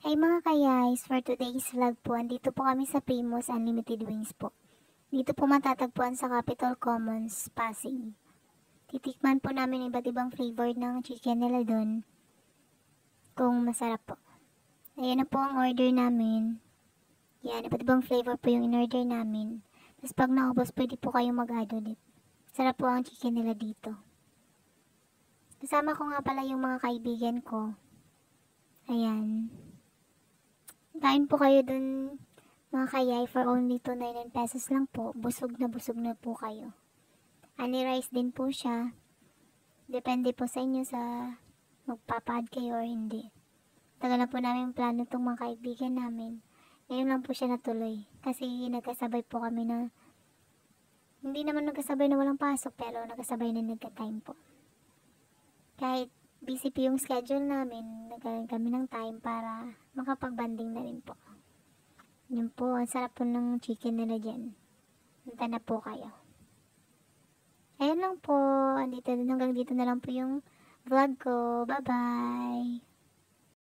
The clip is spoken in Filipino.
Hi mga ka-guys, for today's vlog po, andito po kami sa Primus Unlimited Wings po. Dito po matatagpuan sa Capitol Commons, Pasig. Titikman po namin iba't ibang flavor ng chicken nila doon. Kung masarap po. Ayan na po ang order namin. Yan, iba't ibang flavor po yung in-order namin. Tapos pag naubos, pwede po kayong mag-add ulit. Sarap po ang chicken nila dito. Kasama ko nga pala yung mga kaibigan ko. Ayan. Kain po kayo dun mga kayay for only 299 pesos lang po. Busog na po kayo. Ani rice din po siya. Depende po sa inyo sa magpapa-add kayo or hindi. Tagal na po namin plano itong mga kaibigan namin. Ngayon lang po siya natuloy. Kasi nagkasabay po kami na hindi naman nagkasabay na walang pasok pero nagkasabay na nagka-time po. Kahit busy po yung schedule namin, nagkaroon kami ng time para makapag-banding na rin po. Yun po, ang sarap po ng chicken nila dyan. Punta na po kayo. Ayun lang po, hanggang dito na lang po yung vlog ko. Bye-bye!